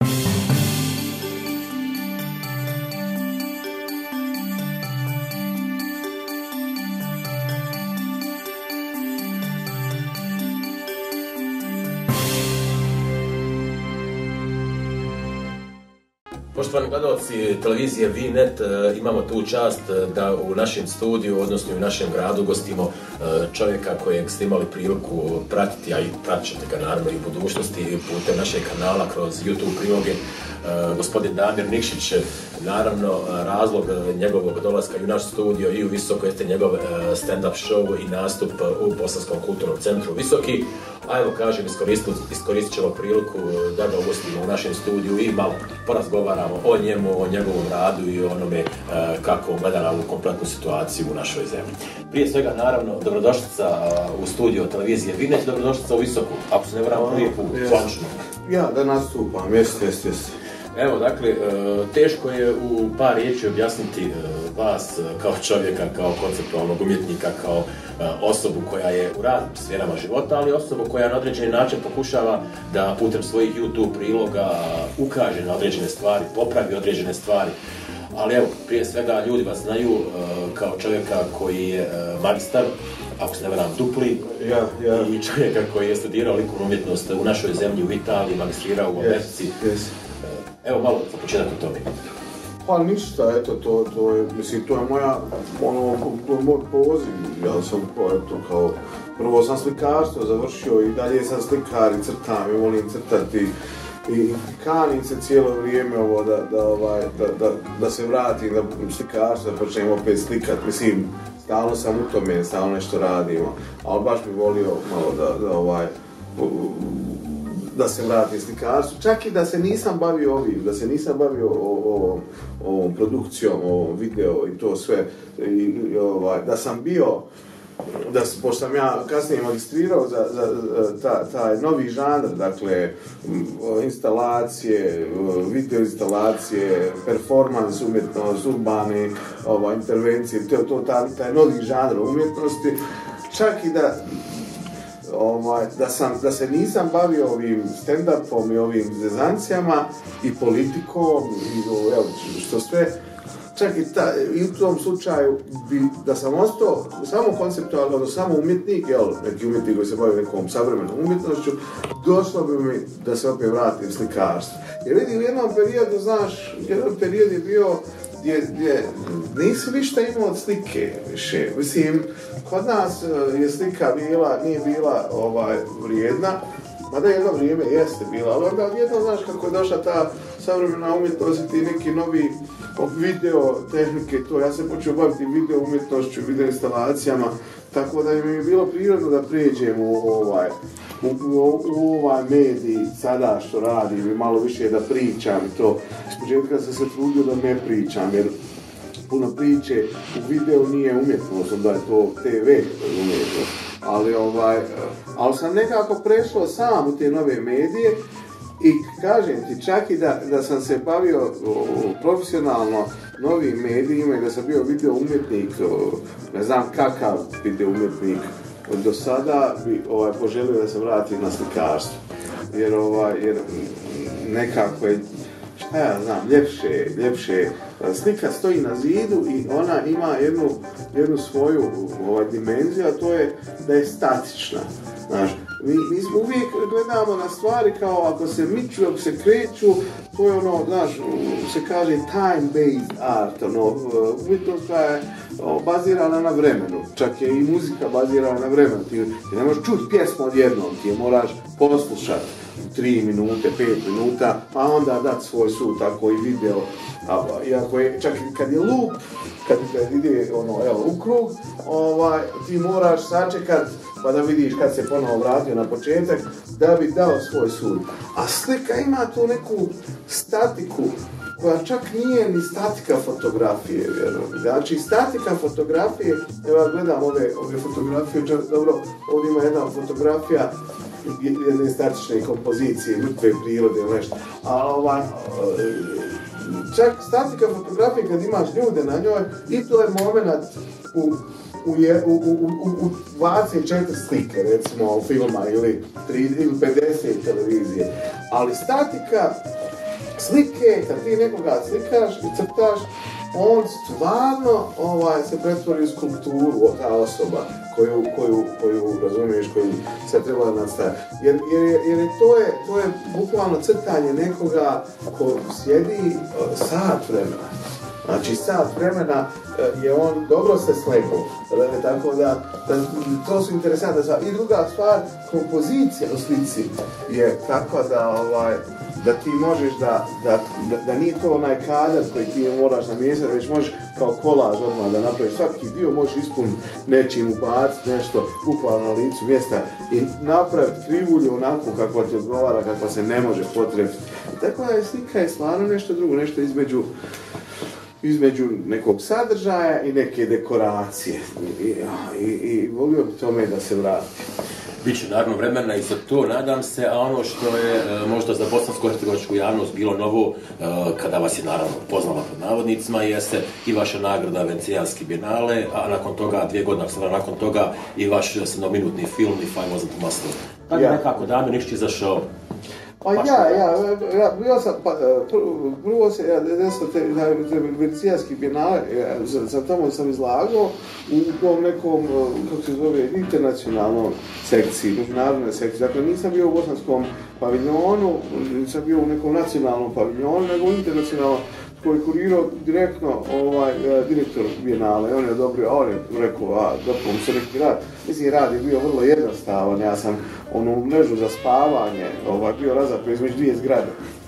Poštovani gledalci televizije VNet, imamo tu čast da u našem studiju, odnosno u našem gradu, gostimo čovjeka kojeg ste imali priliku pratiti, a i pratit ćete ga naravno i u budućnosti putem našeg kanala kroz YouTube priloge, gospodin Damir Nikšić. Naravno, razlog njegovog dolaska i u naš studio i u Visoko jeste njegov stand-up show i nastup u Bosanskom kulturnom centru Visoki. A evo kažem, iskoristit ćemo priliku da ga ugostimo u našem studiju i malo porazgovaramo o njemu, o njegovom radu i onome kako gleda na ovu kompletnu situaciju u našoj zemlji. Prije svega, naravno, dobrodošlica u studio televizije VNet, dobrodošlica u Visoku, ako se ne varam prvi put, zvanično. Ja, da nastupam, jeste. Evo, dakle, teško je u par riječi objasniti vas kao čovjeka, kao konceptualnog umjetnika, kao osobu koja je u raznim sferama života, ali osobu koja na određeni način pokušava da putem svojih YouTube priloga ukaže na određene stvari, popravi određene stvari. Ali evo, prije svega ljudi vas znaju kao čovjeka koji je magistar, ako se ne varam dupli, i čovjeka koji je studirao likovnu umjetnost u našoj zemlji, u Italiji, magistrirao u Americi. Evo malo za početak o tome. Pa ništa, eto, to je, mislim, to je moj poziv. Ja sam, kao, prvo sam slikarstvo završio i dalje sam slikar i crtam i volim crtati. I kanim se cijelo vrijeme da se vratim na slikarstvo, da počnem opet slikat. Mislim, stalno sam u tome, stalno nešto radimo. Ali baš bi volio malo da se vratim slikarstvu, čak i da se nisam bavio ovim, da se nisam bavio ovom produkcijom, ovom video i to sve, da sam bio, pošto sam ja kasnije magistrirao za taj novi žanr, dakle, instalacije, video instalacije, performans umjetnost, urbane intervencije, taj novi žanr umjetnosti, čak i da se nisam bavio ovim stand-upom i ovim zezancijama i politikom i što sve, čak i u tom slučaju da sam ostao samo konceptualno, samo umjetnik, neki umjetnik koji se bavi nekom savremenom umjetnošću, došlo bi mi da se opet vratim slikarstvu. Jer vidi, u jednom periodu, jedan period je bio gdje nisi ništa imao od slike više. Mislim, kod nas je slika nije bila vrijedna, mada jedno vrijeme jeste bila, ali onda odjedno znaš kako je došla ta savremena umjetnost i neki novi video tehnike, ja sam počeo baviti video umjetnošću, video instalacijama, tako da mi je bilo prirodno da prijeđem u ovaj medij sada što radim i malo više da pričam i to. S početka sam se trudio da ne pričam, jer puno priče u videu nije umjetnost, onda je to TV umjetnost. Ali sam nekako prešao sam u te nove medije i kažem ti, čak i da sam se bavio profesionalno novim medijima i da sam bio video umjetnik, ne znam kakav video umjetnik, do sada bi poželio da se vratim na slikarstvo. Jer nekako je, šta ja znam, ljepše. Slika stoji na zidu i ona ima jednu svoju dimenziju, a to je da je statična. Znaš, mi uvijek gledamo na stvari kao ako se miču, ako se kreću, to je se kaže time-based art, umjetnost koja je bazirana na vremenu, čak je i muzika bazirana na vremenu, ti ne možeš čuti pjesmu odjednom, ti je moraš poslušati 3 minute, 5 minuta, pa onda dati svoj sud, tako i video, iako je, čak kad je loop, kad ide u krug, ti moraš sačekat pa da vidiš kad se ponovo vratio na početak, da bi dao svoj sud. A slika ima tu neku statiku, koja čak nije ni statika fotografije, vjerujem. Znači, statika fotografije, evo ja gledam ove fotografije, dobro, ovdje ima jedna fotografija jedne statične kompozicije, mrtve prirode ili nešto. Čak statika fotografije kad imaš ljude na njoj, i to je moment u 24 slike, recimo, filma ili 50 televizije. Ali statika slike, kad ti nekoga slikaš i crtaš, on stvarno se pretvori u skulpturu, ta osoba koju razumiješ, koju se treba nastaviti. Jer to je bukvalno crtanje nekoga ko sjedi sat vremena. Znači, sat vremena je on dobro se slegao, tako da to su interesantne stvari. I druga stvar, kompozicija u slici je takva da ti možeš da nije to onaj kadar koji ti moraš namjestiti, već možeš kao kolaž odmah da napraviš svaki dio, možeš ispuniti nečim, ubaciti nešto bukvalno na licu mjesta i napraviti krivulju onako kako ti odgovara, kako se ne može potrebiti. Tako da je slika je stvarno nešto drugo, nešto između nekog sadržaja i neke dekoracije. I volio bi tome da se vrati. Biće naravno vremena i za to, nadam se, a ono što je možda za bosansko-hercegovačku javnost bilo novo, kada vas je naravno poznala pod navodnicima, jeste i vaša nagrada Venecijanski bijenale, a nakon toga, 2 godine nakon toga, i vaš 7-minutni film If I Wasn't Mustard. Tad je nekako Damir Nikšić izašao. Pa ja, bio sam, prvo se, Venecijanski bijenale, za tamo sam izlagao u tom nekom, kako se zove, internacionalnom sekciji, međunarodnoj sekciji. Dakle, nisam bio u bosanskom paviljonu, nisam bio u nekom nacionalnom paviljonu, nego u internacionalnom, koji je kurirao direktno direktor bijenale. On je odobrio, on je rekao, dopom se neki rad. Mislim, rad je bio vrlo jednostavan, ja sam onu mrežu za spavanje bio razapio između 2 zgrade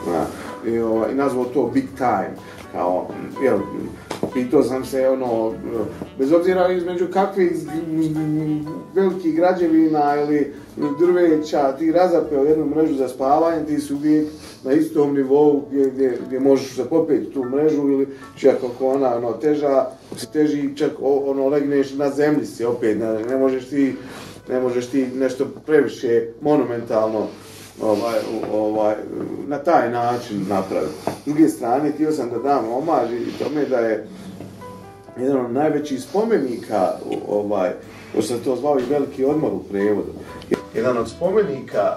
i nazvao to Big Time. Kao, pitao sam se, bez obzira između kakvih velikih građevina ili drveća, ti razapeo jednu mrežu za spavanje, ti su uvijek na istom nivou gdje možeš se popeti tu mrežu ili čak ako ona teža, se teži čak legneš na zemlji si opet, ne možeš ti nešto previše monumentalno na taj način napraviti. S druge strane, htio sam da dam omaž i tome da je jedan od najvećih spomenika, još sam to zvao i veliki odmor u prevodu, jedan od spomenika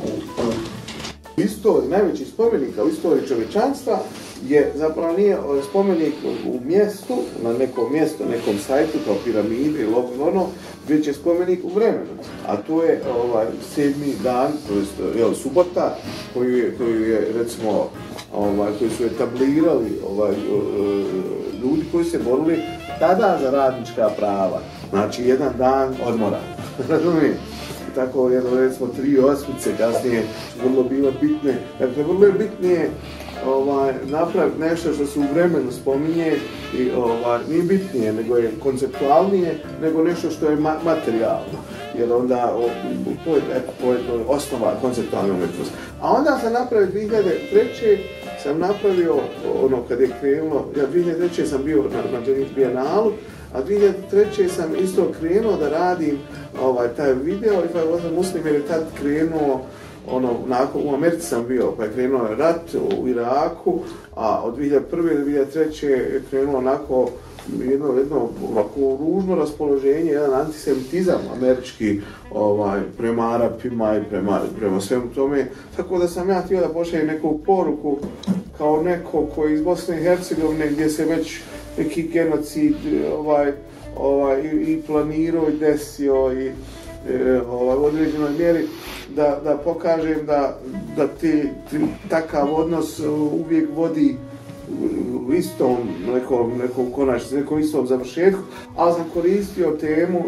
najvećih spomenika u istoriji čovječanstva je zapravo nije spomenik u mjestu, na nekom mjestu, nekom sajtu kao piramide ili ono, već je spomenik u vremenu. A to je 7. dan, to je subota, koju je recimo, koji su etablirali ljudi koji se borili tada za radnička prava. Znači, jedan dan odmora. Razumijem? Tako, recimo, 3 osmice kasnije vrlo bilo bitne. Dakle, vrlo je bitnije napraviti nešto što se u vremenu spominje i nije bitnije, nego je konceptualnije, nego nešto što je materijalno. Jer onda, to je osnova konceptualne umjetnosti. A onda sam napravio 2003. sam napravio, kad je krenulo, 2003. sam bio na bijenalu, a 2003. sam isto krenuo da radim taj video If I Wasn't Muslim, jer je tad krenuo u Americi sam bio, pa je krenuo rat u Iraku, a od 2001. do 2003. je krenuo onako jedno ovako ružno raspoloženje, jedan antisemitizam američki prema Arapima i prema svemu tome. Tako da sam ja htio da pošaljem neku poruku kao neko koji iz Bosne i Hercegovine gdje se već neki genocid i planirao i desio i u određenoj mjeri da pokažem da takav odnos uvijek vodi u istom nekom konačnici, nekom istom završetku, ali sam koristio temu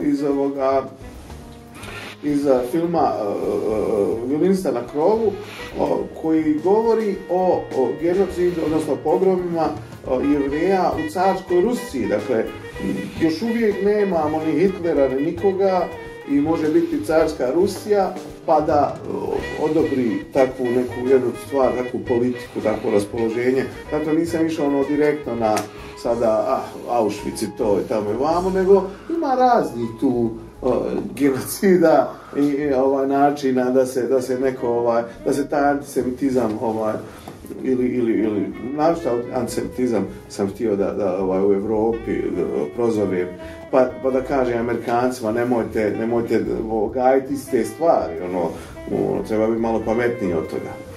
iz filma Violinista na krovu, koji govori o genocidu, odnosno pogromima Jevreja u carskoj Rusiji. Dakle, još uvijek nemamo ni Hitlera, ni nikoga i može biti carska Rusija, pa da odobri takvu neku jednu stvar, takvu politiku, takvo raspoloženje. Dakle, nisam išao direktno na sada Auschwitz i to i tamo i vamo, nego ima raznih tu genocida i načina da se neko, da se taj antisemitizam ili našto antisemitizam sam htio da u Europi prozovem, pa da kažem Amerikancima nemojte gajiti iste stvari, treba biti malo pametniji od toga.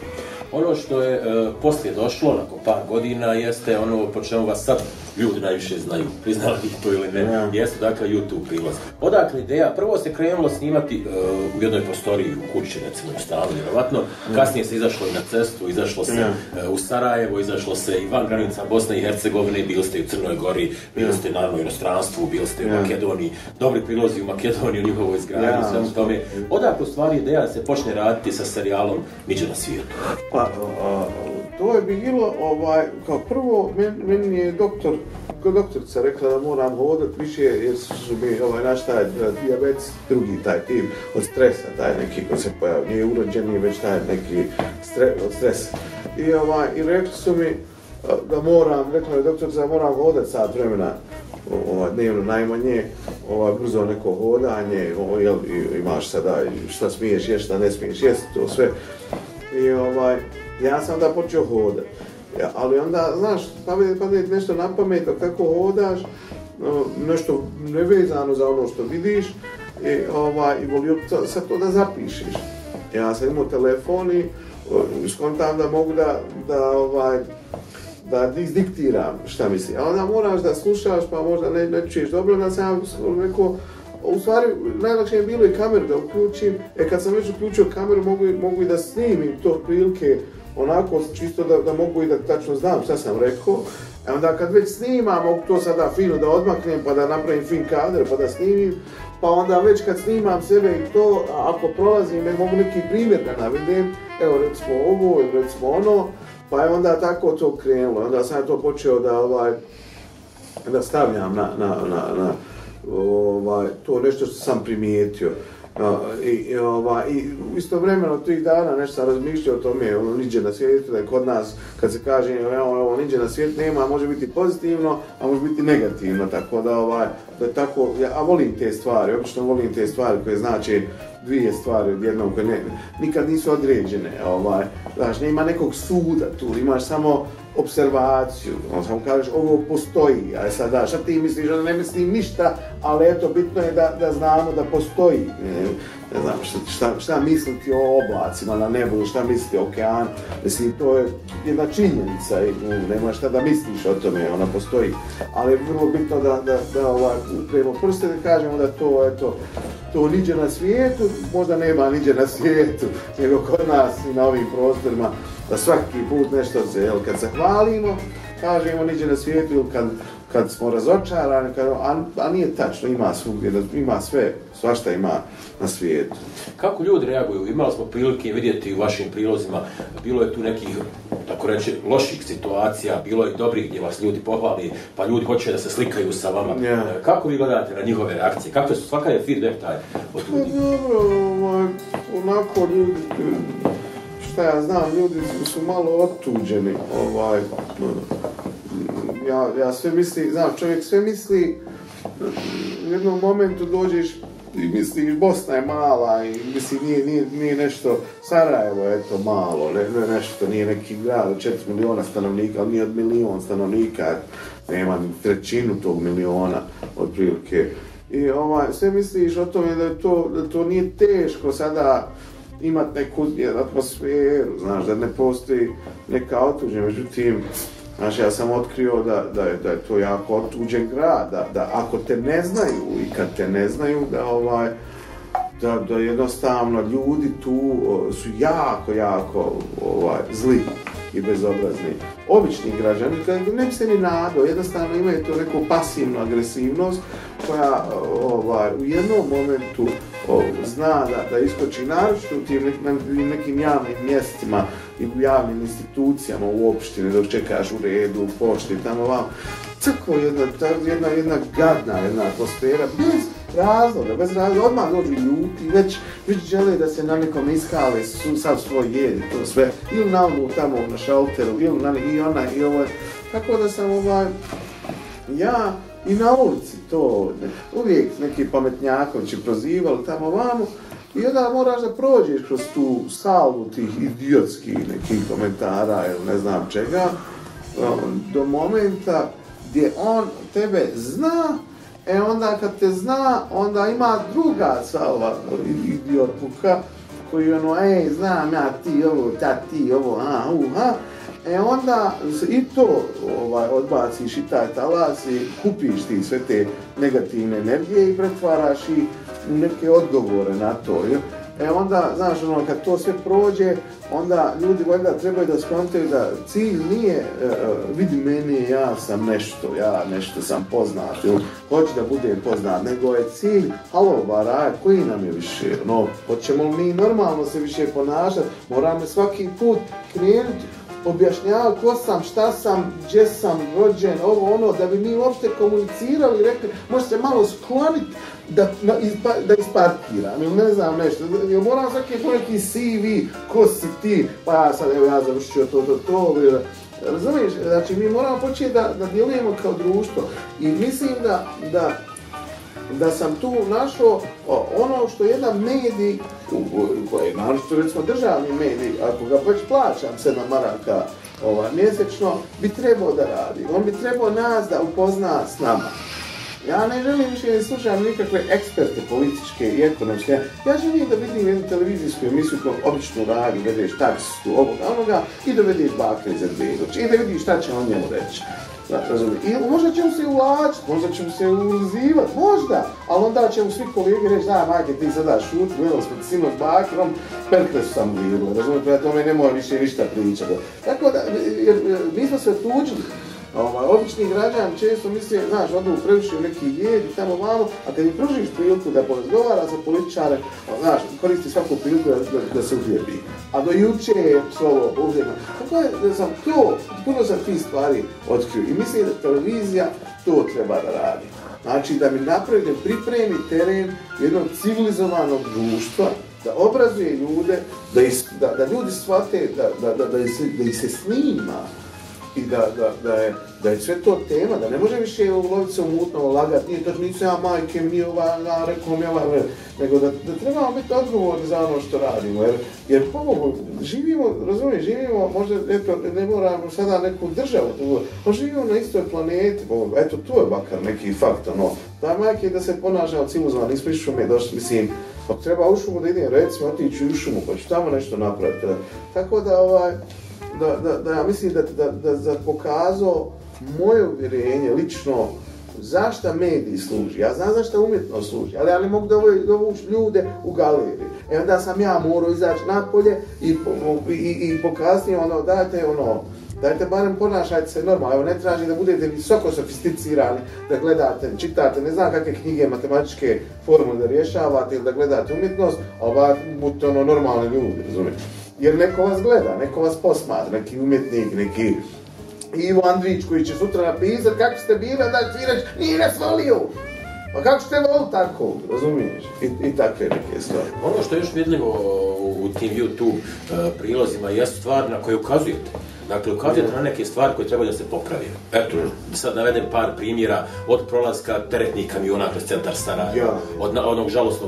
Ono što je poslije došlo, nakon par godina, jeste ono po čemu vas sad ljudi najviše znaju, priznali ih to ili ne, jeste dakle YouTube prilaz. Odakle ideja, prvo se krenulo snimati u jednoj prostoriji u kući, recimo u stanu, vjerovatno, kasnije se izašlo i na cestu, izašlo se u Sarajevo, izašlo se i van granica Bosne i Hercegovine, bili ste i u Crnoj Gori, bili ste naravno u inostranstvu, bili ste u Makedoniji, dobri prilozi u Makedoniji, u njihovoj izgradnji, svemu tome. Odakle u stvari ideja da se počne raditi sa serijalom Niđe na svijetu? Pa, to je bilo, kao prvo, meni je doktorica rekla da moram hodat više, jer su mi naš taj dijabetes, drugi taj tip od stresa, taj neki koji se pojavio, nije urođeni, već taj neki od stresa. I rekli su mi da moram, rekla je doktorica da moram hodat sat vremena, dnevno najmanje, brzo neko hodanje, imaš sada šta smiješ jesti, šta ne smiješ jesti, to sve. Ja sam onda počeo hodati. Ali onda, znaš, padne nešto na pamet, kako hodaš, nešto nevezano za ono što vidiš, i volio sad to da zapišeš. Ja sam imao telefon i skontam da mogu da izdiktiram šta misli. A onda moraš da slušaš, pa možda ne čuješ dobro, onda sam rekao, u stvari, najlakše je bilo i kameru da uključim, kad sam već uključio kameru, mogu i da snimim to prilike, onako, čisto da mogu i da tačno znam šta sam rekao. A onda kad već snimam, mogu to sada fino da odmaknem, pa da napravim fin kadar, pa da snimim, pa onda već kad snimam sebe i to, ako prolazim, mogu neki primjer da navedem, evo recimo ovo ili recimo ono, pa je onda tako to krenulo. Onda sam to počeo da stavljam na to nešto što sam primijetio. I istovremeno 3 dana nešto sam razmišljao o tome, niđe na svijetu, da je kod nas, kad se kaže niđe na svijetu nema, može biti pozitivno, a može biti negativno, tako da je tako, ja volim te stvari, obično volim te stvari koje znači 2 stvari odjednom koje nikad nisu određene, znaš, nema nekog suda tu, imaš samo observaciju, samo kažeš ovo postoji, a sad šta ti misliš, da ne mislim ništa, ali eto, bitno je da znamo da postoji, ne znam šta misliti o oblacima na nebu, šta misliti o okeanu, mislim, to je jedna činjenica i nema šta da misliš o tome, ona postoji, ali je vrlo bitno da upremo prste da kažemo da to niđe na svijetu, možda nema niđe na svijetu, nego kod nas i na ovim prostorima, da svaki put nešto kad se hvalimo, kažemo niđe na svijetu, ili kad smo razočarani, a nije tačno, ima svugdje, ima sve, svašta ima na svijetu. Kako ljudi reaguju? Imali smo prilike vidjeti u vašim prilozima, bilo je tu nekih, tako reći, loših situacija, bilo je i dobrih gdje vas ljudi pohvali, pa ljudi hoće da se slikaju sa vama. Yeah. Kako vi gledate na njihove reakcije? Kakve su, svaka je feedback taj od ljudi? Dobro, onako ljudi, šta ja znam, ljudi su malo otuđeni, ja sve misli, znam, čovjek sve misli, u jednom momentu dođeš i misliš Bosna je mala i misli nije nešto, Sarajevo je to malo, ne nešto, nije neki grad od 4 miliona stanovnika, ali nije od 1 milion stanovnika, nema ni trećinu tog miliona otprilike. I sve misliš o tome da to nije teško sada imati neku atmosferu, znaš, da ne postoji neka otuđenja, međutim, znaš, ja sam otkrio da je to jako otuđen grad, da ako te ne znaju i kad te ne znaju, da jednostavno ljudi tu su jako zli i bezobrazni. Obični građani, ne bi se ni nadao, jednostavno imaju to neku pasivnu agresivnost koja u jednom momentu zna da iskoči, naročito u tim nekim javnim mjestima i u javnim institucijama u opštini, dok čekaš u redu, u pošti, tamo vam. Tako jedna gadna atmosfera, bez razloga, odmah dođu ljuti, već žele da se na nekom iskale sav svoj jed i to sve, ili na onu tamo na šalteru, ili i ona i ovo. Tako da sam ja i na ulici to, uvijek neki pametnjakovići prozivali tamo vamo, i onda moraš da prođeš kroz tu salvu tih idiotskih nekih komentara ili ne znam čega, do momenta gdje on tebe zna, onda kad te zna, onda ima druga salva idiotluka koji ono, znam ja ti ovo, ti ovo, onda i to odbaciš i taj talas i kupiš ti sve te negativne energije i pretvaraš ih u neke odgovore na to. Onda, znaš, kad to sve prođe, onda ljudi valjda trebaju da skontaju da cilj nije vidi mene, ja sam nešto, ja nešto sam poznat, hoću da budem poznat, nego je cilj, halo varaj, koji nam je više, hoćemo li mi normalno se više ponašati, moramo svaki put krenuti, objašnjavati ko sam, šta sam, gdje sam rođen, da bi mi uopšte komunicirali i rekli, može se malo skloniti da isparkiram, ili ne znam nešto, ili moram svaki neki CV, ko si ti, pa ja završio to, razumiješ, znači mi moramo početi da djelujemo kao društvo i mislim da sam tu našao ono što jedan medij, koji je naročito recimo državni medij, ako ga već plaćam 7 maraka mjesečno, bi trebao da radi. On bi trebao nas da upozna s nama. Ja ne želim više da slušam nikakve eksperte političke i ekonomske. Ja želim da vidim jednu televizijsku emisiju koju obično radi, vedeš taksistu, onoga, i da vidiš Bakra Izetbegovića i da vidiš šta će on njemu reći. I možda će mu se ulačiti, možda će mu se ulizivati, možda, ali onda će mu svi kolege reći, majke, ti sada šuti, gledali smo ti sinoć Bakrom, perkle su sam vidjeli, razumijete, ja tome ne mora više ništa pričati. Tako da, mi smo se tuđili. Obični građan često misle, znaš, odu previše u neki jed i tamo vamo, a kad im pružiš priliku da porazgovara sa političarem, znaš, koristi svaku priliku da se uhljebi. A do juče je psovo ovdje. Tako je da sam puno sam tih stvari otkrio i mislim da televizija to treba da radi. Znači da mi napravi, da pripremi teren jednog civilizovanog društva, da obrazuje ljude, da ljudi shvate da ih se snima. I da je sve to tema, da ne može više loviti se u mutno, lagati, nije to nisam ja majke, nije rekao mi nego da trebamo biti odgovorni za ono što radimo, jer živimo, možda, ne moramo sada neku državu, živimo na istoj planeti, eto, to je bakar neki fakt, da majke da se ponašamo civilizovano, nismo iz šume došli, mislim, pa treba u šumu da idem, recimo, otići u šumu, pa ću tamo nešto napraviti, tako da ja mislim da pokazao moje uvjerenje lično zašto mediji služi. Ja znam zašto umjetnost služi, ali ja ne mogu dovući ljude u galeriji. Onda sam ja morao izaći napolje i pokazati dajte barem ponašajte se normalno. Evo ne traži da budete visoko sofisticirani, da gledate, čitate, ne znam kakve knjige, matematičke formule da rješavate ili da gledate umjetnost, ali budite normalni ljudi, razumijete? Jer neko vas gleda, neko vas posmatra, neki umjetnik, neki Ivo Andrić koji će sutra napisati kako ste bili, da ti reći, nije nas volio. Pa kako ste volili tako, razumiješ? I takve neke stvari. Ono što je još vidljivo u tim YouTube prilozima je stvar na koje ukazujete. Dakle, ukazujete na neke stvari koje trebaju da se popravi. Eto, sad navedem par primjera od prolaska teretnih kamiona kroz centar Sarajeva, od onog žalostnog,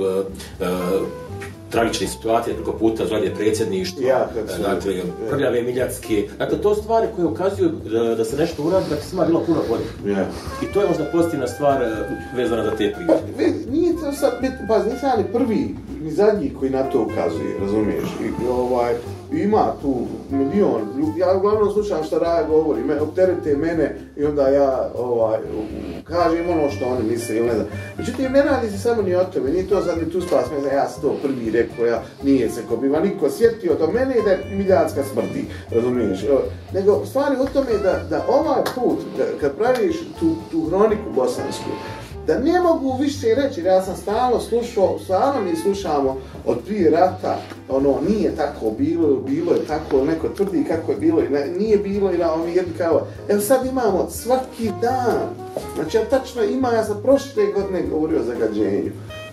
tragične situacije preko puta zgrade predsjedništva, dakle, prljave Miljacke. Dakle, to stvari koje ukazuju da se nešto uradi, da se svima bilo puno bolje. I to je možda pozitivna stvar vezana za te primjere. Nije to sad, nisam ni prvi, ni zadnji koji na to ukazuje, razumiješ? Ima tu milion ljudi, ja uglavnom slušam šta Raja govori, opterete mene i onda ja kažem ono što oni misle ili ne znam. Međutim, ne radi se samo ni o tome, nije to sad ni tu spas, ja sam to prvi rekao, nije se ko biva niko sjetio do mene da je Miljacka smrti, razumiješ? Nego stvari u tome da ovaj put, kad praviš tu hroniku bosansku, da ne mogu više reći, ja sam stalno slušao, stvarno mi slušamo od prije rata, nije tako bilo je tako, neko tvrdi kako je bilo, nije bilo i na ovi jedni kao, evo sad imamo svaki dan, znači ja tačno ja sam prošle godine govorio o zagađenju,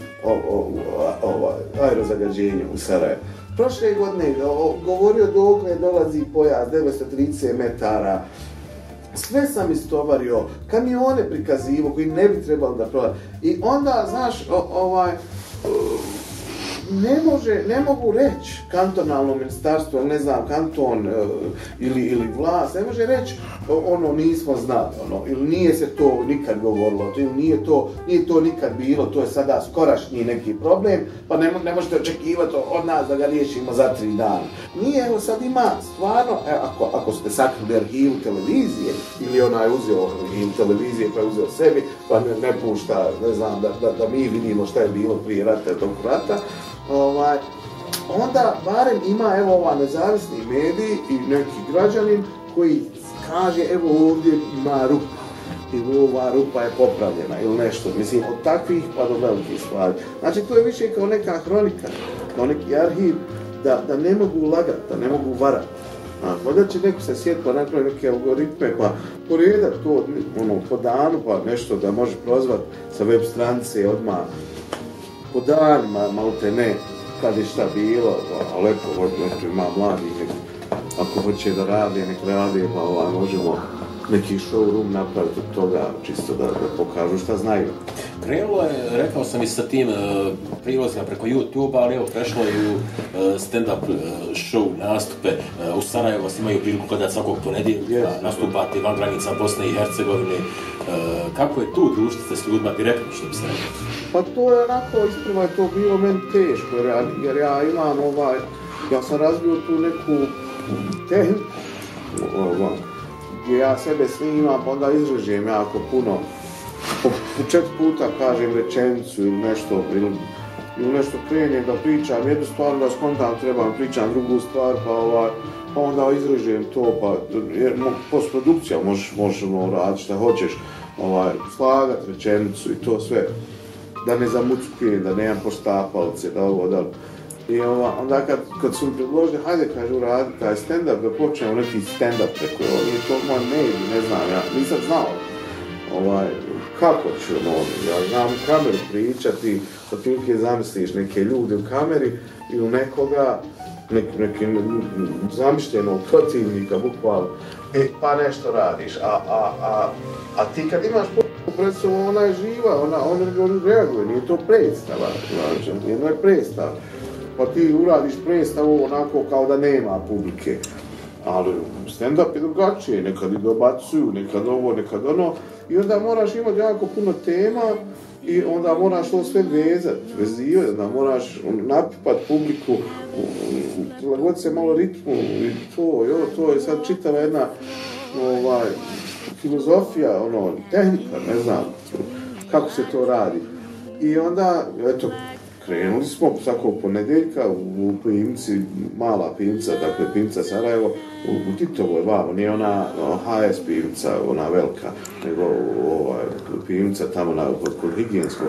aerozagađenju u Sarajevu. Prošle godine govorio dokle dolazi pojas 930 metara, sve sam istovario, kamione prikazivo koji ne bi trebali da prolaze. I onda, znaš, ne mogu reći kantonalno ministarstvo, ne znam, kanton ili vlast, ne može reći ono nismo znali, ili nije se to nikad govorilo, ili nije to nikad bilo, to je sada skorašnji neki problem, pa ne možete očekivati od nas da ga riješimo za 3 dana. Nije, evo sad ima stvarno, ako ste sakrili arhivu televizije, ili onaj uzeo arhivu televizije pa je uzeo sebi, pa ne pušta, ne znam, da mi vidimo šta je bilo prije rata i tog rata, onda barem ima evo nezavisni mediji i neki građanin koji kaže evo ovdje ima rupa ili ova rupa je popravljena ili nešto, mislim od takvih pa do velikih stvari. Znači to je više kao neka hronika, kao neki arhiv da ne mogu lagati, da ne mogu varati. Možda će neko se sjetiti pa napravi neke algoritme pa poredat to po danu pa nešto da može prozvati sa web stranice odmah po danima, malo te ne, kad je šta bilo, a lepo, ima mladi, ako hoće da rade, nek rade, pa možemo neki showroom napraviti od toga, čisto da pokažu šta znaju. Krenulo je, rekao sam i sa tim prilozima preko YouTube, ali evo prešlo i u stand-up show nastupe. U Sarajevu vas imaju priliku gledati svakog ponedjeljka, nastupati van granica Bosne i Hercegovine. Kako je tu družiti se s ljudima direktno, što bi se rekao? Pa to je onako, ispravo je to bilo meni teško, jer ja imam ja sam razvio tu neku tehniku, gdje ja sebe snimam, pa onda izrežem jako puno. Po 4 puta kažem rečenicu ili nešto krenem da pričam jednu stvar, da spontan trebam pričam drugu stvar, pa onda izrežem to, pa postprodukcija možeš raditi šta hoćeš, slagat rečenicu i to sve, da ne zamuckujem, da nemam poštapalce, da ovo, da. I onda kad su mi predložili, hajde, kažu, radi taj stand-up, da počnemo neki stand-up preko, nije to moj medij, ne znam, ja nisam znao. Kako ću, ja znam u kameru pričati, da ti zamisliš neke ljude u kameri ili nekoga, neki zamišljenog protivnika, bukvalno, pa nešto radiš, a ti kad imaš predstavu, ona je živa, ona reaguje, nije to predstava, jedno je predstava, pa ti uradiš predstavu onako kao da nema publike, ali stand-up je drugačije, nekad i dobacuju, nekad ovo, nekad ono, i onda moraš imati jako puno tema i onda moraš to sve vezivati, onda moraš napipat publiku, prilagoditi se malo ritmu i to je sad čitava jedna filozofija, tehnika, ne znam kako se to radi. I onda, eto, krenuli smo svakog ponedjeljka u Pimci, mala Pimca, dakle Pimca Sarajevo, u Titovoj vamo, nije ona HS Pimca, ona velika, nego Pimca tamo kod Higijenskog.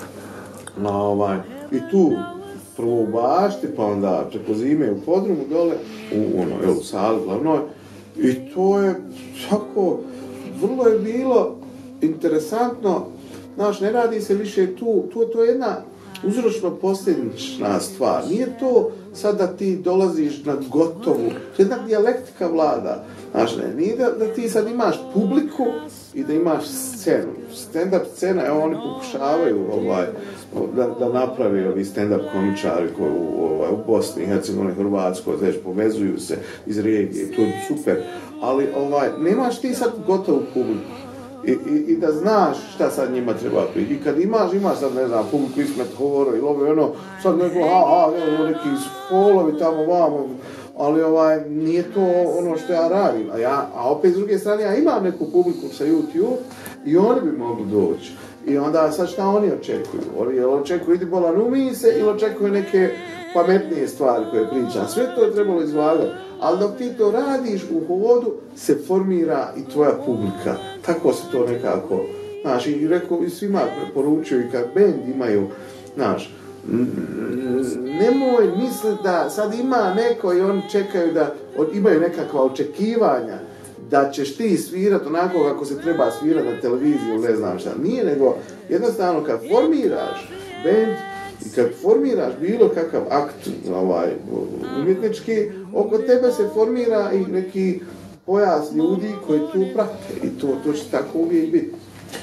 I tu prvo u bašti, pa onda preko zime u podrumu dole, u sali glavnoj, i to je tako, vrlo je bilo interesantno, znaš, ne radi se više tu, to je jedna uzročno-posljedična stvar. Nije to sad da ti dolaziš na gotovu, to je jedna dijalektika vlada. Znaš, nije da ti sad imaš publiku i da imaš scenu. Stand-up scena, evo oni pokušavaju da napravi ovi stand-up komičari koji u Bosni, Hercegovini, Hrvatskoj, znači povezuju se iz regije, to je super. Ali nemaš ti sad gotovu publiku. I da znaš šta sad njima treba priti. I kad imaš sad, ne znam, publiku Ismet Horo ili sad neko, neki spolovi tamo vamo, ali nije to ono što ja radim. A opet s druge strane, ja imam neku publiku sa YouTube i oni bi mogli doći. I onda sad šta oni očekuju? Oni očekuju idi bolan umij se ili očekuju neke pametnije stvari koje pričam. Sve to je trebalo izvagati. Ali dok ti to radiš u hodu, se formira i tvoja publika. Tako se to nekako, znaš, i rekao, i svima preporučuju i kad band imaju, znaš, nemoj misliti da sad ima neko i oni čekaju da imaju nekakva očekivanja da ćeš ti svirati onako kako se treba svirati na televiziju, ne znam šta. Nije, nego jednostavno kad formiraš band i kad formiraš bilo kakav akt umjetnički, oko tebe se formira i neki pojas ljudi koji tu prate i to će tako uvijek biti.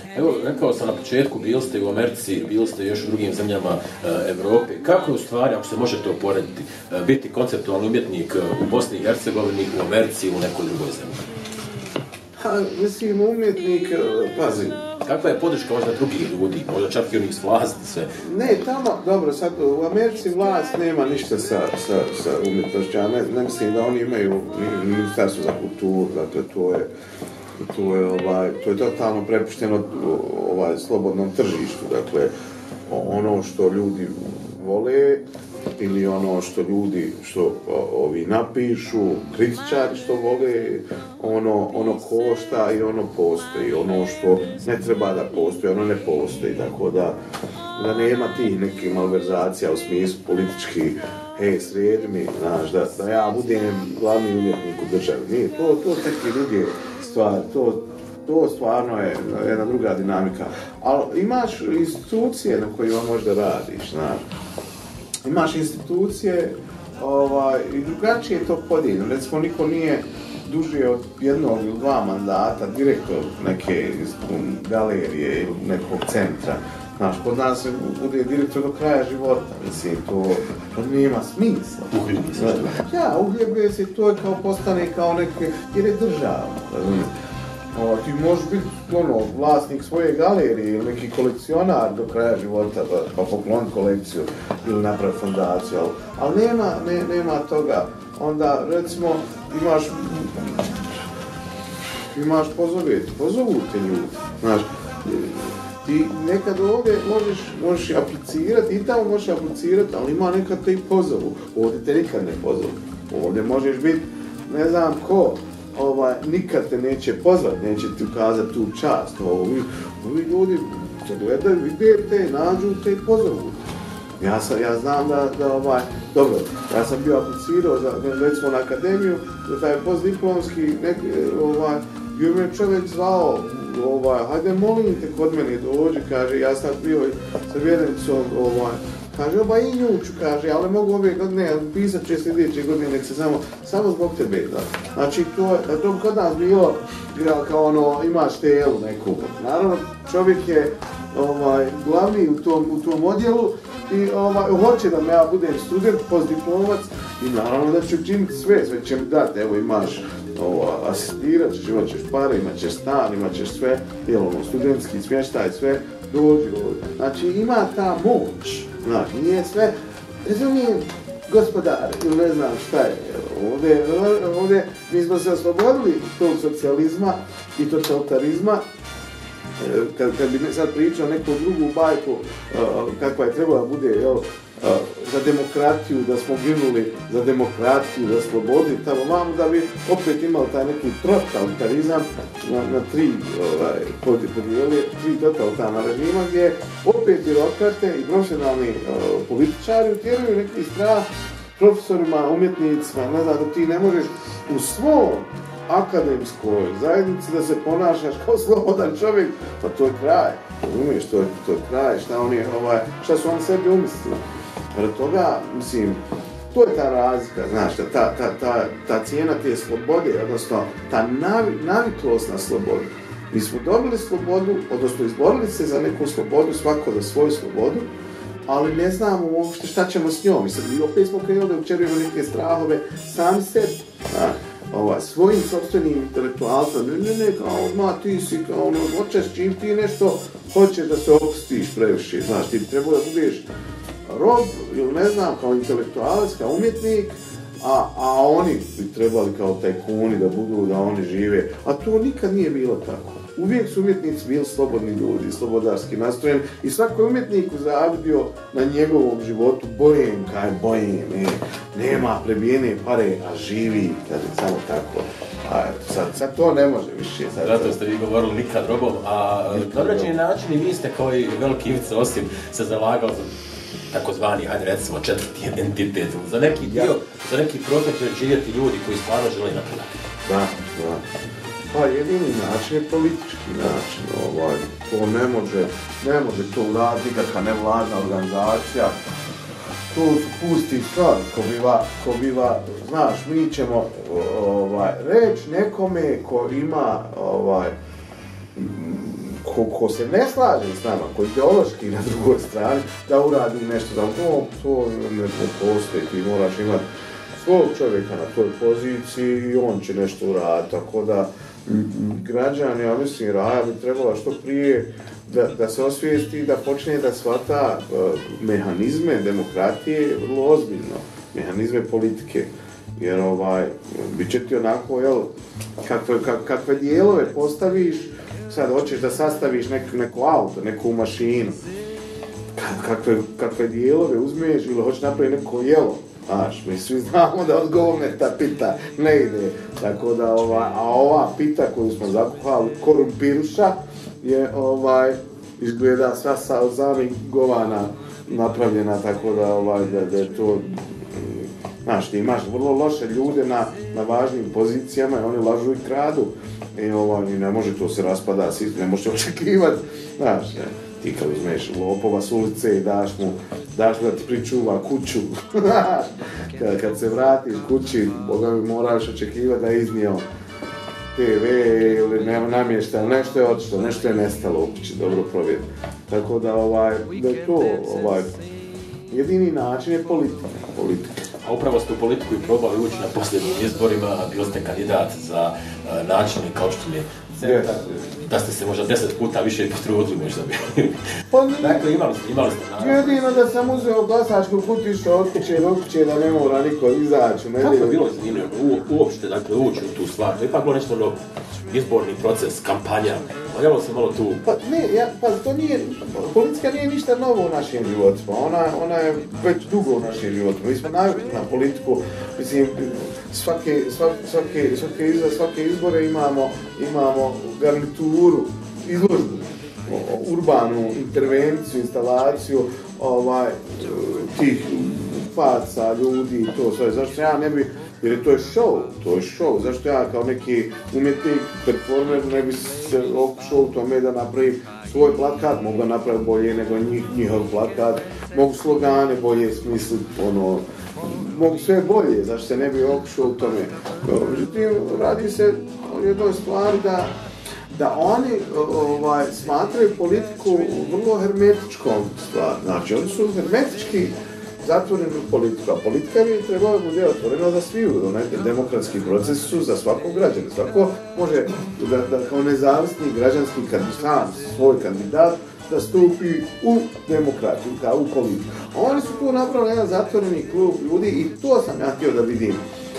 Evo, rekao sam na početku, bili ste u Americi, bili ste još u drugim zemljama Evrope. Kako je u stvari, ako se može to porediti, biti konceptualni umjetnik u Bosni i Hercegovini, u Americi ili u nekoj drugoj zemlji? Mislim, umjetnik, pazi. Kakva je podrška možda drugih ljudi, možda čak i onih s vlasti sve? Ne, tamo, dobro, sad u Americi vlast nema ništa sa umjetnošću, ja ne mislim da oni imaju ministarstvo za kulturu, dakle to je totalno prepušteno slobodnom tržištu, dakle ono što ljudi vole ili ono što ljudi, ovi napišu, kritičari što vole, ono košta i ono postoji, ono što ne treba da postoji, ono ne postoji, tako da nema tih nekih malverzacija u smislu političkih, sredi mi, znaš, da ja budem glavni umjetnik u državi, nije, to neke druge stvari, to stvarno je jedna druga dinamika, ali imaš institucije na kojima možda radiš, znaš. Imaš institucije i drugačije je to podijeljeno. Recimo, niko nije duže od jednog ili dva mandata direktor neke galerije ili nekog centra. Znaš, kod nas se bude direktor do kraja života. Mislim, to nema smisla. Uhljebe se. Ja, uhljebe se, to je kao postane kao neke, jer je država, razumiješ. Ti možeš biti vlasnik svoje galerije ili neki kolekcionar do kraja života pa pokloniti kolekciju ili napraviti fondaciju, ali nema toga. Onda recimo imaš pozovu te ljudi, znaš, ti nekad ovdje možeš aplicirati, i tamo možeš aplicirati, ali ima nekad te i pozovu, ovdje te nikad ne pozovu, ovdje možeš biti ne znam ko, nikad te neće pozvati, neće ti ukazati tu čast. Ovi ljudi te gledaju, vide te, nađu te i pozovu. Ja znam da dobro, ja sam bio aplicirao recimo na akademiju, za taj postdiplomski, bio me čovjek zvao, hajde molim te kod mene dođi, kaže, ja sam bio sa vjerenicom, kaže, i nju ću, kaže, ali mogu ove godine, pisat će sljedeće godine, nek se samo zbog tebe, da. Znači, to kod nas bilo kao imaš telu neku. Naravno, čovjek je glavni u tom odjelu i hoće da ja budem student, postdiplomac i naravno da ću učiniti sve će mi dati, evo imaš asistirat ćeš, imat ćeš pare, imat ćeš stan, imat ćeš sve, studentski smještaj, sve, dođi ovdje. Znači, ima ta moć. Znači, nije sve, razumijem, gospodar, ili ne znam šta je, ovdje mi smo se oslobodili tog socijalizma i totalitarizma, kad bi sad pričao neku drugu bajku, kakva je trebala bude, za demokratiju, da smo ginuli za demokratiju, za slobodu i tamo vamo, da bi opet imali taj neki totalitarizam na tri totalitarna režima, gdje opet birokrate i profesionalni političari utjeruju neki strah profesorima, umjetnicima, ne znam, da ti ne možeš u svom akademskoj zajednici da se ponašaš kao slobodan čovjek, pa to je kraj, razumiješ, to je kraj, šta su oni sebi umislili. Pred toga, mislim, to je ta razlika, znaš, ta cijena te slobode, odnosno ta naviklost na slobodu. Mi smo dobili slobodu, odnosno izborili se za neku slobodu, svako za svoju slobodu, ali ne znamo uopšte šta ćemo s njom. Mislim, mi opet smo krenuli da učerujemo neke strahove sami sebi, svojim sobstvenim intelektualstvom, kao, ti si, kao, hoćeš čim ti nešto, hoćeš da se opustiš previše, znaš, ti bi trebao da budeš rob, ili ne znam, kao intelektualac, kao umjetnik, a oni bi trebali kao tajkuni da budu, da oni žive, a to nikad nije bilo tako. Uvijek su umjetnici bili slobodni ljudi, slobodarski nastrojeni i svako je umjetniku zavidio na njegovom životu bojem, nema prebijene pare, a živi, kaže, samo tako. Sad to ne može više. Zato ste vi govorili nikad robom, a na određeni način i vi ste kao i veliki Ivica Osim se zalagali za takozvani, hajde recimo, četvrti identitet, za neki dio, za neki prostor će živjeti ljudi koji stvarno žele napredati. Da. Pa jedini način je politički način, to ne može to uraditi nikakva nevladna organizacija, to su pusti stvari, ko biva, znaš, mi ćemo reći nekome ko ima, ko se ne slaže s nama, ko ideološki na drugoj strani, da uradi nešto, da to ne postoji, ti moraš imati svog čovjeka na toj poziciji i on će nešto uraditi, tako da građani, ja mislim, Raja bi trebala što prije da se osvijesti i da počne da shvata mehanizme demokratije vrlo ozbiljno, mehanizme politike, jer bit će ti onako, jel, kakve dijelove postaviš, sad hoćeš da sastaviš neko auto, neku mašinu, kakve dijelove uzmeš ili hoćeš napraviti neko jelo, znaš, mi svi znamo da odgovor ta pita ne ide, tako da ova pita koju smo zakuhali, korumpiruša, je izgleda sva sa zamih govana napravljena, tako da je to, znaš, ti imaš vrlo loše ljude na važnim pozicijama i oni lažu i kradu i ne može to se raspada, ne možeš očekivati, znaš, ti kad uzmeš lopova s ulice i daš mu da ti pričuva kuću, kad se vratiš kući, Boga mi moraš očekivati da je iznio TV ili namještaj, nešto je otišlo, nešto je nestalo u kući, dobro provjeri. Tako da je to jedini način je politika. A upravo ste u politiku i probali ući na posljednjim izborima, bili ste kandidat za načelnika opštine Centar, da ste se možda 10 puta više potrudili možda bi. Dakle, imali ste jedino da sam uzeo glasačku kutišu od kuće do kuće da ne mora niko izaći. Kako je bilo zanimljivo uopšte, dakle, ući u tu stvar? To je ipak bilo nešto novo, izborni proces, kampanja, valjalo se malo tu... To nije, politika nije ništa novo u našim životima, ona je već dugo u našim životima. Mi smo navikli na politiku, mislim, svake izbore imamo garnituru, izložbu, urbanu intervenciju, instalaciju tih faca, ljudi i to sve. Zašto ja ne bi, jer to je show, zašto ja kao neki umjetnik, performer ne bi se okušao u tome da napravim svoj plakat, mogu ga napraviti bolje nego njihov plakat, mogu slogane bolje smisliti, mogu sve bolje, zašto se ne bi okušao u tome. Međutim, radi se o jednoj stvari da oni smatraju politiku vrlo hermetičkom stvar. Znači, oni su hermetički zatvoreni u politiku, a politika bi trebala biti otvorena za sviju. Demokratski procesi su za svakog građana. Svako može da kao nezavisni građanski kandidat, svoj kandidat, da stupi u demokratiju, kao u politiku. A oni su tu napravili jedan zatvoreni klub ljudi i to sam ja htio da vidim.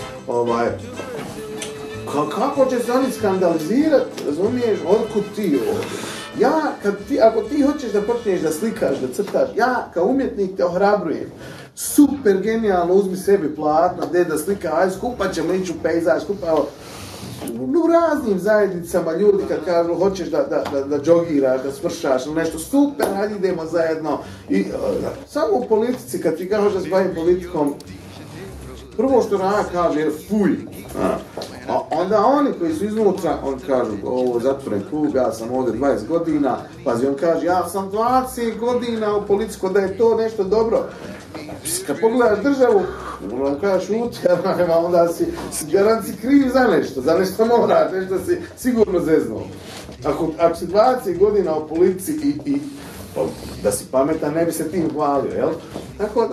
Kako će se oni skandalizirati, razumiješ, otkud ti ovdje? Ako ti hoćeš da počneš da slikaš, da crtaš, ja kao umjetnik te ohrabrujem. Super genijalno, uzmi sebi platno, da slika, aj skupa ćemo ići u pejzaž, skupa u raznim zajednicama ljudi kad kažu hoćeš da džogiraš, da svršaš ili nešto, super, hajde idemo zajedno. I samo u politici, kad ti kažeš da se bavim politikom, prvo što Raja kaže je fuj. A onda oni koji su iznutra, on kažu, ovo je zatvoren klub, ja sam ovdje 20 godina, pazi, on kaže, ja sam 20 godina u politiku, da je to nešto dobro. Kad pogledaš državu, on kaže, šuti, onda si garant si kriv za nešto moraš, nešto si sigurno zeznuo. Ako si 20 godina u politici i da si pametan, ne bi se tim hvalio, jel? Tako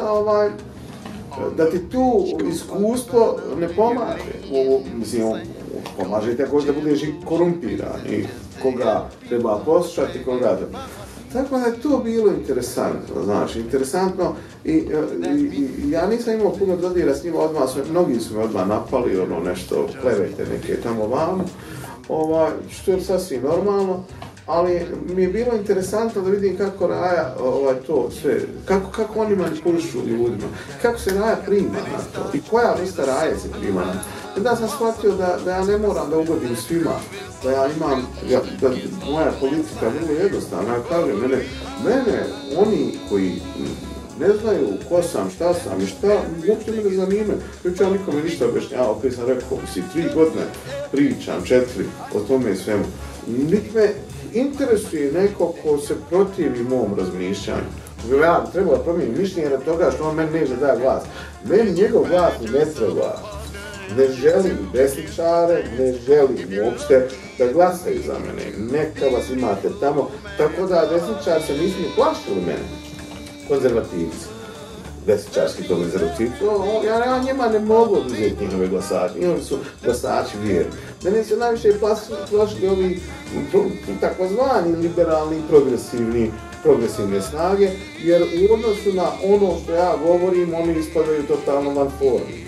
da ti tu iskustvo ne pomaže. Mislim, pomaže ti ako da budeš i korumpiran i koga treba poslušati, koga treba. Tako da je to bilo interesantno, znači, interesantno i ja nisam imao puno dodira s njima odmah, mnogi su me odmah napali, nešto, klevete neke tamo vamo, što je sasvim normalno, ali mi je bilo interesantno da vidim kako Raja to sve, kako oni manipulišu ljudima, kako se Raja prima na to i koja vrsta Raje se prima na to. Onda sam shvatio da ja ne moram da ugodim svima, da ja imam, da moja politika je vrlo jednostavna. Ja kažem, mene, oni koji ne znaju ko sam, šta sam i šta, uopće me ne zanime. Neću ja nikome ništa objašnjavao, opet sam rekao, si 3 godine pričam, 4 o tome i svemu. Nik me interesuje neko ko se protivi mom razmišljanju. Ja bi trebalo promijeniti mišljenje od toga što on meni neće daje glas. Meni njegov glas ne treba. Ne želim desničare, ne želim uopšte da glasaju za mene. Neka vas imate tamo. Tako da desničar se nisu ni plašili mene. Konzervativci. Desničarski konzervativci. Ja njima ne mogu oduzeti njihove glasače. Njihovi su glasači vjerni. Mene se najviše plašili ovi takozvani liberalni i progresivne snage, jer u odnosu na ono što ja govorim, oni ispadaju totalno van formi.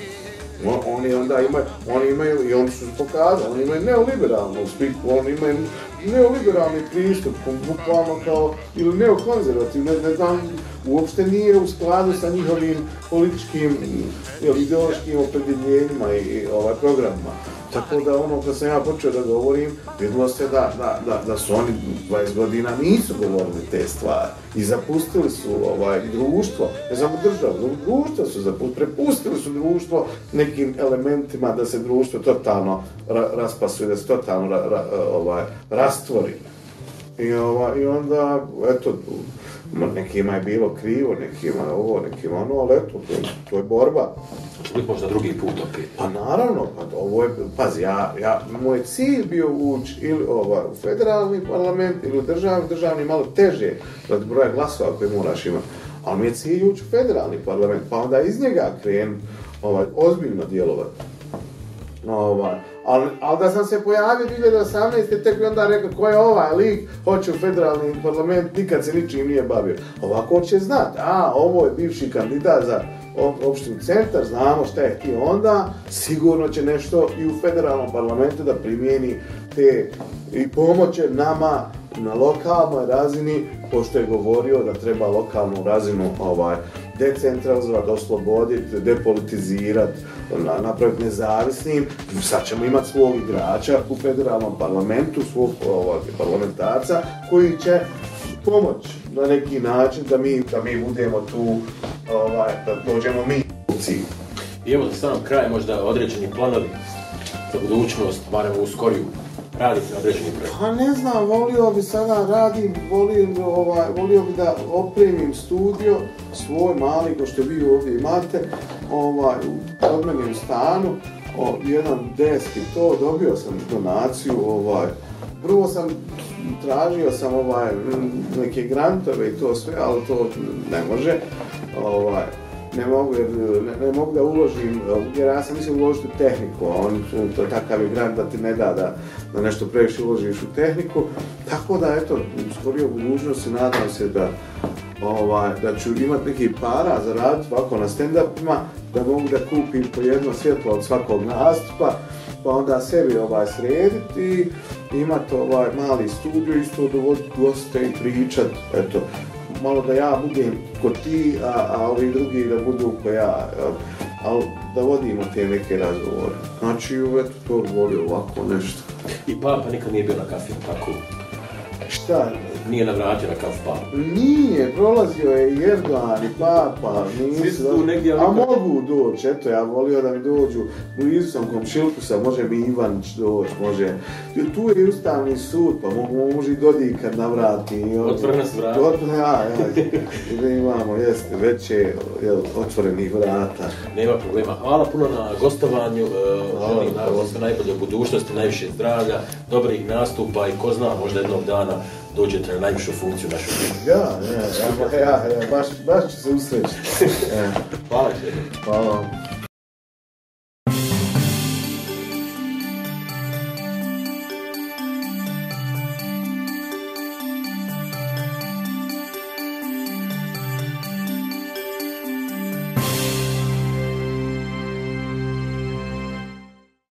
Oni imaju, i oni su pokazali, oni imaju neoliberalnu spiku, oni imaju neoliberalni pristup, bukvalno kao, ili neokonzervativni, ne znam, uopšte nije u skladu sa njihovim političkim ili ideološkim opredjeljenjima i programima. Tako da ono kad sam ja počeo da govorim, vidjelo se da su oni 20 godina nisu govorili te stvari i zapustili su društvo, ne samo državu, društvo su prepustili su društvo nekim elementima da se društvo totalno raspasuje, da se totalno rastvori. I onda, eto, nekima je bilo krivo, nekima ovo, nekima ono, ali eto, to je borba. Uvijek možda drugi put opet. Pa naravno, ovo je, pazi, moj cilj bio ući ili u federalni parlament ili u državni malo teže, radi broja glasova koje moraš imati. Ali mi je cilj ući u federalni parlament, pa onda iz njega krenuti ozbiljno djelovati. Ali da sam se pojavio 2018. tek bi onda rekao ko je ovaj lik, hoće u federalni parlament, nikad se ničim nije bavio. Ovako će znati, ovo je bivši kandidat za opštini Centar, znamo šta je htio onda, sigurno će nešto i u federalnom parlamentu da primijeni te i pomoće nama na lokalnoj razini, pošto je govorio da treba lokalnu razinu decentralizovati, osloboditi, depolitizirati, napraviti nezavisnim. Sad ćemo imati svog igrača u federalnom parlamentu, svog parlamentarca koji će pomoći na neki način da mi budemo tu, da dođemo mi u cilj. I evo za samom kraju možda određeni planovi za budućnost, barem u skoriju, radite na određeni projekt? Pa ne znam, volio bi sada radim, volio bi da opremim studio, svoj mali, ko što vi ovdje imate, od mene u stanu, jedan desk i to, dobio sam donaciju, prvo tražio sam neke grantove i to sve, ali to ne može. Ne mogu da uložim, jer ja sam mislio uložiti u tehniku, a to takav je grant da ti ne da da nešto previše uložiš u tehniku. Tako da, eto, u skorijoj budućnosti nadam se da ću imati nekih para za raditi ovako na stand-upima, da mogu da kupim po jedno svjetlo od svakog nastupa, pa onda sebi srediti i imati mali studio, isto dovoditi goste i pričat, eto, malo da ja budem kod ti, a ovi drugi da budu ko ja, ali da vodimo te neke razgovore. Znači, eto, to volio ovako nešto. I Papa nikad nije bio na kafi, tako? Šta? Nije navratio na kafu Papa? Nije, prolazio je i Erdogan i Papa, nisu, a mogu doći, eto, ja volio da mi dođu, blizu sam komšilkusa, može mi Ivanić doći, može, tu je Ustavni sud, pa može i Dodik kad navrati. Otvorena su vrata. Da imamo, jeste, veće otvorenih vrata. Nema problema. Hvala puno na gostovanju, želim naravno sve najbolje u budućnosti, najviše zdravlja, dobrih nastupa i ko zna, možda jednog dana dođete na najvišu funkciju našu firmu. Ja, baš ću se usrećiti. Hvala. Hvala vam.